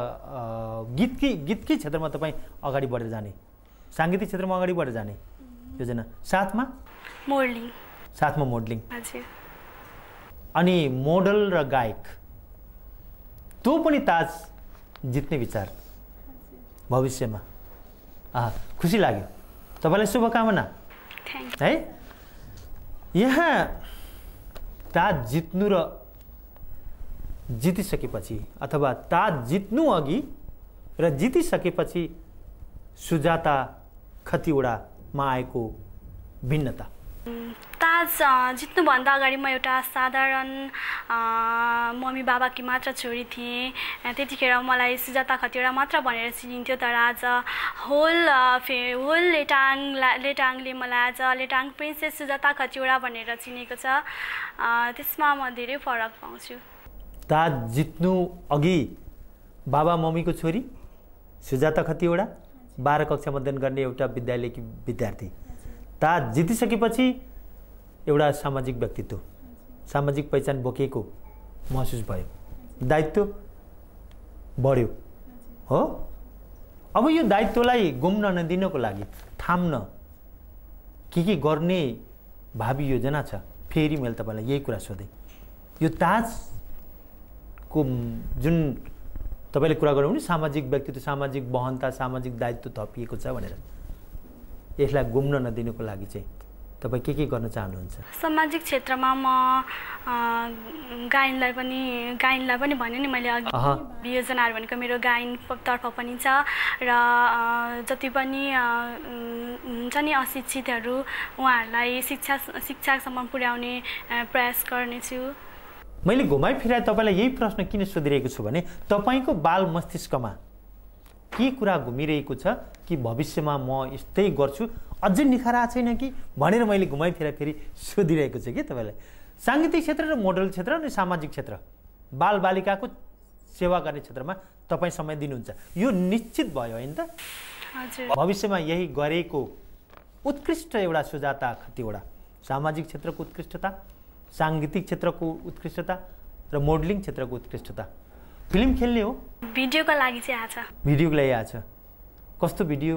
गीतकै क्षेत्रमा तपाईँ अगाडि बढेर जाने, साङ्गीतिक क्षेत्रमा अगाडि बढेर जाने योजना, साथमा मोडलिङ। साथमा मोडलिङ। हजुर। अनि मोडल र गायक त्यो पनि ताज जित्ने विचार भविष्यमा। खुसी लाग्यो। तपाईँलाई शुभकामना है। यहाँ ताज जित्नु र जितिसकेपछि अथवा ताज जित्नु अघि र जितिसकेपछि सुजाता खतिवडामा आएको भिन्नता। ताज जित्नुभन्दा अगाडि म एउटा साधारण मम्मी बाबाकी मात्र छोरी थिएँ। त्यतिखेर मलाई सुजाता खतिवडा मात्र भनेर चिनिन्थ्यो। तर आज होल लेटाङले मलाई आज लेटाङ प्रिन्सेस सुजाता खतिवडा भनेर चिनेको छ। त्यसमा म धेरै फरक पाउँछु। ताज जित्नु अघि बाबा मम्मीको छोरी सुजाता खतिवडा 12 कक्षामा अध्ययन गर्ने एउटा विद्यालयकी विद्यार्थी, ताज जितिसकेपछि एउटा सामाजिक व्यक्तित्व, सामाजिक पहिचान बोकेको महसुस भयो, दायित्व बढ्यो हो। अब यो दायित्वलाई गुम्न नदिनको लागि थाम्न के गर्ने भावी योजना छ? फेरि मैले तपाईँलाई यही कुरा सोधेँ। यो ताजको जुन तपाईँले कुरा गर्नु भने सामाजिक व्यक्तित्व, सामाजिक बहनता, सामाजिक दायित्व थपिएको छ भनेर, यसलाई गुम्न नदिनुको लागि चाहिँ तपाईँ के गर्न चाहनुहुन्छ? सामाजिक क्षेत्रमा म गायनलाई पनि भने नि मैले अघि योजनाहरू भनेको मेरो गायनतर्फ पनि छ र जति पनि हुन्छ नि अशिक्षितहरू उहाँहरूलाई शिक्षासम्म पुर्याउने प्रयास गर्नेछु। मैले घुमाइ फिराइ तपाईँलाई यही प्रश्न किन सोधिरहेको छु भने तपाईँको बाल मस्तिष्कमा के कुरा घुमिरहेको छ कि भविष्यमा म यस्तै गर्छु, अझै निखार आएको छैन कि भनेर मैले घुमाइ फिराइ फेरि सोधिरहेको छु कि तपाईँलाई। साङ्गीतिक क्षेत्र र मोडल क्षेत्र अनि सामाजिक क्षेत्र, बालबालिकाको सेवा गर्ने क्षेत्रमा तपाईँ समय दिनुहुन्छ, यो निश्चित भयो होइन त? हजुर। भविष्यमा यही गरेको उत्कृष्ट एउटा सुजाता खतिवडा सामाजिक क्षेत्रको उत्कृष्टता, साङ्गीतिक क्षेत्रको उत्कृष्टता र मोडलिङ क्षेत्रको उत्कृष्टता। फिल्म खेल्ने हो? भिडियोको लागि चाहिँ आछ। भिडियोको लागि आछ। कस्तो भिडियो?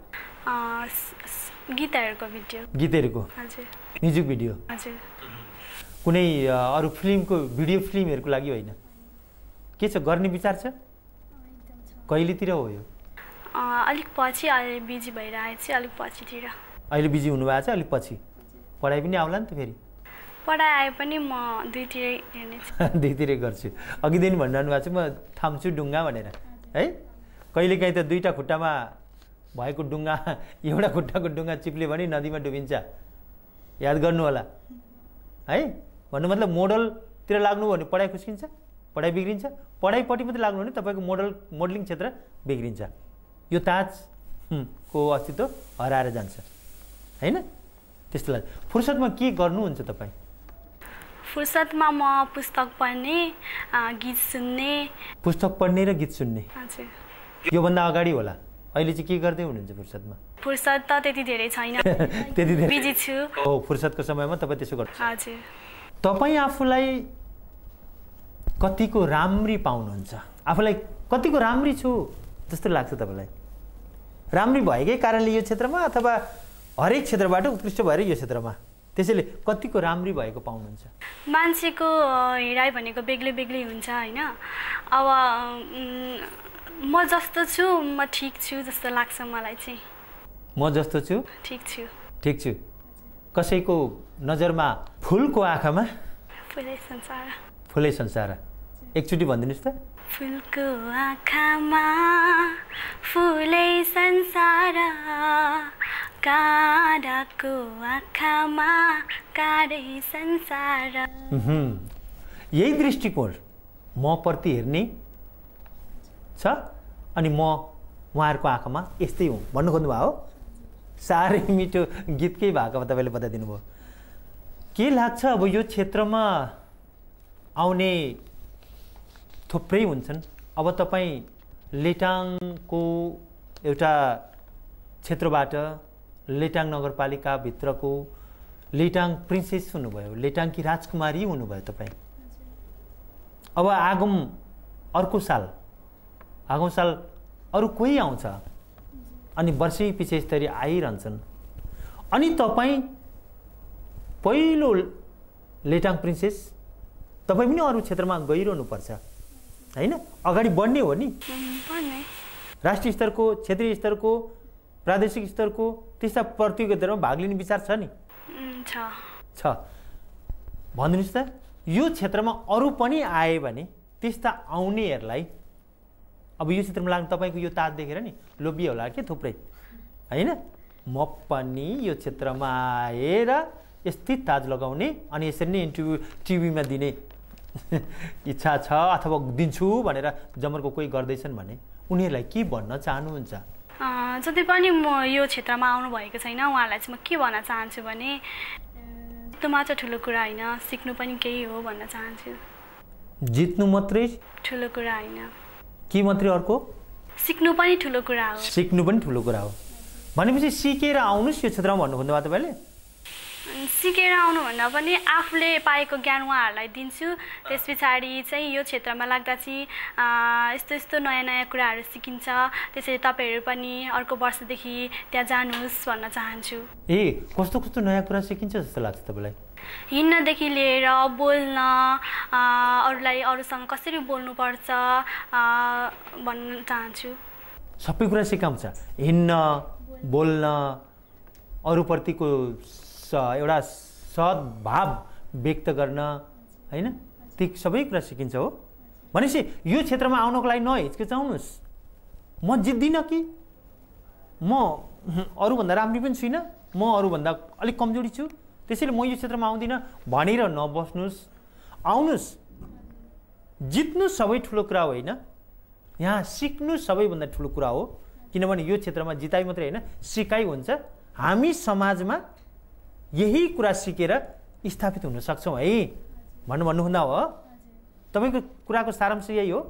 गीतहरूको भिडियो। गीतहरूको? हजुर। Music video? हजुर। कुनै अरू फिल्मको भिडियो फिल्महरूको लागि होइन? के छ, गर्ने विचार छ? कहिलेतिर हो यो? अलिक पछि, अहिले बिजी भइरहेको छु, अलिक पछितिर। अहिले बिजी हुनुभएको छ, अलिक पछि पढाइ पनि आउला नि त फेरि? पढाइ आए पनि म दुईतिरै हेर्नेछु। दुईतिरै गर्छु। अघिदेखि भनिरहनु भएको छ म थाम्छु डुङ्गा भनेर, है? कहिलेकाहीँ त दुईवटा खुट्टामा भएको डुङ्गा, एउटा खुट्टाको डुङ्गा चिप्ल्यो भने नदीमा डुबिन्छ, याद गर्नु होला है। भन्नु मतलब मोडलतिर लाग्नु भने पढाइ खुस्किन्छ, पढाइ बिग्रिन्छ। पढाइपट्टि मात्रै लाग्नु भने तपाईँको मोडलिङ क्षेत्र बिग्रिन्छ। यो ताजको अस्तित्व हराएर जान्छ, होइन? त्यस्तो लाग्छ। फुर्सदमा के गर्नुहुन्छ तपाईँ? फुर्सदमा म पुस्तक पढ्ने, गीत सुन्ने। पुस्तक पढ्ने र गीत सुन्ने? हजुर। योभन्दा अगाडि होला? अहिले चाहिँ के गर्दै हुनुहुन्छ फुर्सदमा? फुर्सद त त्यति धेरै छैन। त्यति धेरै बिजी छु। हो, फुर्सदको समयमा तपाईँ त्यसो गर्नुहुन्छ? हजुर। तपाईँ आफूलाई कतिको राम्री पाउनुहुन्छ? आफूलाई कतिको राम्री छु जस्तो लाग्छ तपाईँलाई? राम्री भएकै कारणले यो क्षेत्रमा अथवा हरेक क्षेत्रबाट उत्कृष्ट भएर यो क्षेत्रमा, त्यसैले कतिको राम्री भएको पाउनुहुन्छ? मान्छेको हेराइ भनेको बेग्लै बेग्लै हुन्छ, होइन? अब म जस्तो छु, म ठिक छु जस्तो लाग्छ मलाई चाहिँ। म जस्तो छु, ठिक छु। ठिक छु। कसैको नजरमा फुलको आँखामा फुलै संसार। फुलै संसार। एकचोटि भनिदिनुहोस् त। फुलको आँखामा फुलै संसार, काँडाको आँखामा काँडै संसार। यही दृष्टिकोण म प्रति हेर्ने छ अनि म उहाँहरूको आँखामा यस्तै हुँ भन्नु खोज्नुभयो हो। साह्रै मिठो गीतकै भाकामा तपाईँले बताइदिनु भयो। के लाग्छ अब यो क्षेत्रमा आउने थुप्रै हुन्छन्। अब तपाईँ लेटाङको एउटा क्षेत्रबाट, लेटाङ नगरपालिकाभित्रको लेटाङ प्रिन्सेस हुनुभयो, लेटाङकी राजकुमारी हुनुभयो तपाईँ। अब अर्को साल अरू कोही आउँछ अनि वर्षै पछि यसरी आइरहन्छन् अनि तपाईँ पहिलो लेटाङ प्रिन्सेस, तपाईँ पनि अरू क्षेत्रमा गइरहनुपर्छ, होइन? अगाडि बढ्ने हो नि। राष्ट्रिय स्तरको, क्षेत्रीय स्तरको, प्रादेशिक स्तरको त्यस्ता प्रतियोगितामा भाग लिने विचार छ नि? छ। भनिदिनुहोस् त, यो क्षेत्रमा अरू पनि आए भने त्यस्ता आउनेहरूलाई अब यो क्षेत्रमा लाग्नु, तपाईँको यो ताज देखेर नि लोभी होला के थुप्रै, होइन? म पनि यो क्षेत्रमा आएर यस्तै ताज लगाउने अनि यसरी नै इन्टरभ्यू टिभीमा दिने इच्छा छ अथवा दिन्छु भनेर जमर्को कोही गर्दैछन् भने उनीहरूलाई के भन्न चाहनुहुन्छ? जति पनि म यो क्षेत्रमा आउनुभएको छैन उहाँलाई चाहिँ म के भन्न चाहन्छु भने जित्नु मात्र ठुलो कुरा होइन, सिक्नु पनि केही हो भन्न चाहन्छु। जित्नु मात्रै ठुलो कुरा होइन, के मात्रै? अर्को सिक्नु पनि ठुलो कुरा हो। सिक्नु पनि ठुलो कुरा हो भनेपछि सिकेर आउनुहोस् यो क्षेत्रमा भन्नु खोज्नुभयो तपाईँले? सिकेर आउनुभन्दा पनि आफूले पाएको ज्ञान उहाँहरूलाई दिन्छु। त्यस पछाडि चाहिँ यो क्षेत्रमा लाग्दा चाहिँ यस्तो यस्तो नयाँ नयाँ कुराहरू सिकिन्छ, त्यसैले तपाईँहरू पनि अर्को वर्षदेखि त्यहाँ जानुहोस् भन्न चाहन्छु। कस्तो कस्तो नयाँ कुरा सिकिन्छ जस्तो लाग्छ तपाईँलाई? हिँड्नदेखि लिएर बोल्न, अरूलाई अरूसँग कसरी बोल्नुपर्छ भन्न चाहन्छु। सबै कुरा सिकाउँछ? हिँड्न, बोल्न, अरूप्रतिको एउटा सद्भाव व्यक्त गर्न, होइन? ती सबै कुरा सिकिन्छ हो। भनेपछि यो क्षेत्रमा आउनको लागि नहिचकिचाउनुहोस्। म जित्दिनँ कि म अरूभन्दा राम्री पनि छुइनँ, म अरूभन्दा अलिक कमजोरी छु, त्यसैले म यो क्षेत्रमा आउँदिनँ भनेर नबस्नुहोस्। आउनुहोस्, जित्नु सबै ठुलो कुरा होइन, यहाँ सिक्नु सबैभन्दा ठुलो कुरा हो। किनभने यो क्षेत्रमा जिताइ मात्रै होइन, सिकाइ हुन्छ। हामी समाजमा यही कुरा सिकेर स्थापित हुन सक्छौँ है भन्नुहुँदा हो। तपाईँको कुराको सारांश यही हो।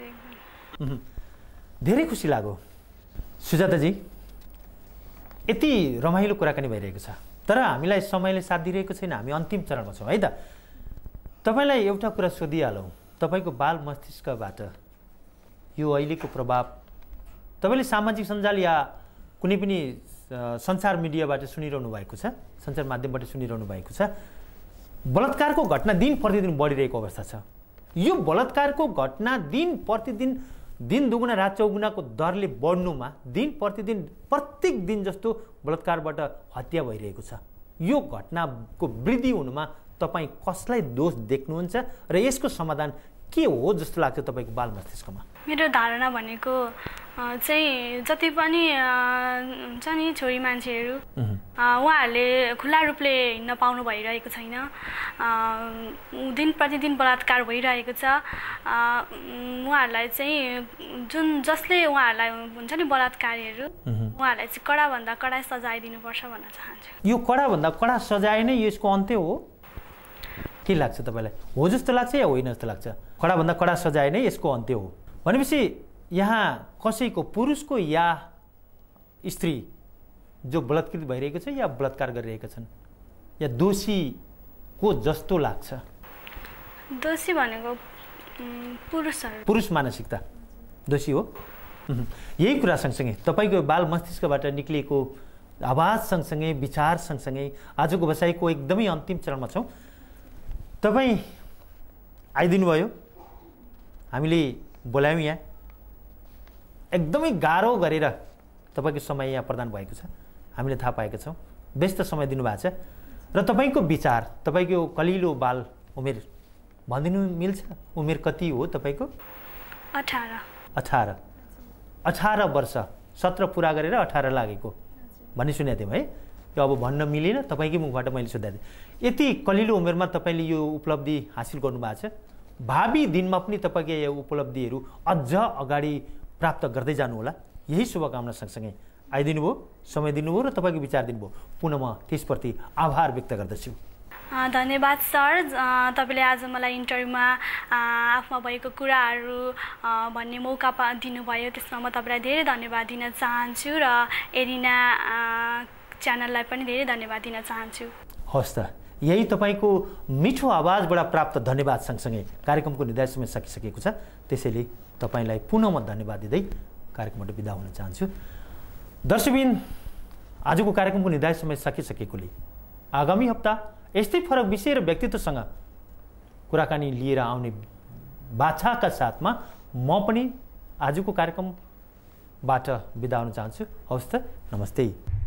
धेरै खुसी लाग्यो सुजाताजी, यति रमाइलो कुराकानी भइरहेको छ। तर हामीलाई समयले साथ दिइरहेको छैन, हामी अन्तिम चरणमा छौँ है त। तपाईँलाई एउटा कुरा सोधिहालौँ, तपाईँको बाल मस्तिष्कबाट यो अहिलेको प्रभाव तपाईँले सामाजिक सञ्जाल या कुनै पनि सञ्चार मिडियाबाट सुनिरहनु भएको छ, सञ्चार माध्यमबाट सुनिरहनु भएको छ, बलात्कारको घटना दिन प्रतिदिन बढिरहेको अवस्था छ। यो बलात्कारको घटना दिन प्रतिदिन दिन दुगुना रात चौगुनाको दरले बढ्नुमा दिन प्रतिदिन प्रत्येक दिन जस्तो बलात्कारबाट हत्या भइरहेको छ। यो घटनाको वृद्धि हुनुमा तपाईँ कसलाई दोष देख्नुहुन्छ र यसको समाधान के हो जस्तो लाग्छ तपाईँको बाल मस्तिष्कमा? मेरो धारणा भनेको चाहिँ जति पनि हुन्छ नि छोरी मान्छेहरू उहाँहरूले खुला रूपले हिँड्न पाउनु भइरहेको छैन। दिन प्रतिदिन बलात्कार भइरहेको छ। उहाँहरूलाई चाहिँ जसले उहाँहरूलाई हुन्छ नि बलात्कारीहरू उहाँहरूलाई चाहिँ कडाभन्दा कडा सजाय दिनुपर्छ भन्न चाहन्छु। यो कडाभन्दा कडा सजाय नै यसको अन्त्य हो के लाग्छ तपाईँलाई? हो जस्तो लाग्छ या होइन जस्तो लाग्छ? कडाभन्दा कडा सजाय नै यसको अन्त्य हो भनेपछि यहाँ कसैको पुरुषको या स्त्री जो बलात्कृत भइरहेको छ या बलात्कार गरिरहेका छन् या दोषीको जस्तो लाग्छ? दोषी भनेको पुरुष मानसिकता दोषी हो। यही कुरा सँगसँगै तपाईँको बाल मस्तिष्कबाट निक्लिएको आवाज सँगसँगै विचार सँगसँगै आजको बसाइको एकदमै अन्तिम चरणमा छौँ। तपाईँ आइदिनु भयो, हामीले बोलायौँ यहाँ, एकदमै गाह्रो गरेर तपाईँको समय यहाँ प्रदान भएको छ, हामीले थाहा पाएका छौँ। व्यस्त समय दिनुभएको छ र तपाईँको विचार, तपाईँको कलिलो बाल उमेर भनिदिनु मिल्छ? उमेर कति हो तपाईँको? 18 वर्ष, 17 पुरा गरेर 18 लागेको भन्ने सुनेको थियौँ है। यो अब भन्न मिलेन, तपाईँकै मुखबाट मैले सोधेको थिएँ। यति कलिलो उमेरमा तपाईँले यो उपलब्धि हासिल गर्नुभएको छ। भावी दिनमा पनि तपाईँको यो उपलब्धिहरू अझ अगाडि प्राप्त गर्दै जानुहोला, यही शुभकामना सँगसँगै आइदिनु भयो, समय दिनुभयो र तपाईँको विचार दिनुभयो। पुनः म त्यसप्रति आभार व्यक्त गर्दछु। धन्यवाद सर, तपाईँले आज मलाई इन्टरभ्यूमा आफूमा भएको कुराहरू भन्ने मौका दिनुभयो, त्यसमा म तपाईँलाई धेरै धन्यवाद दिन चाहन्छु र एरिना च्यानललाई पनि धेरै धन्यवाद दिन चाहन्छु। हस् त, यही तपाईँको मिठो आवाजबाट प्राप्त धन्यवाद सँगसँगै कार्यक्रमको निर्धारित समय सकिसकेको छ। त्यसैले तपाईँलाई पुनः म धन्यवाद दिँदै कार्यक्रमबाट बिदा हुन चाहन्छु। दर्शकबिन, आजको कार्यक्रमको निर्धारित समय सकिसकेकोले आगामी हप्ता यस्तै फरक विषय र व्यक्तित्वसँग कुराकानी लिएर आउने बाछाका साथमा म पनि आजको कार्यक्रमबाट बिदा हुन चाहन्छु। हवस् त, नमस्ते।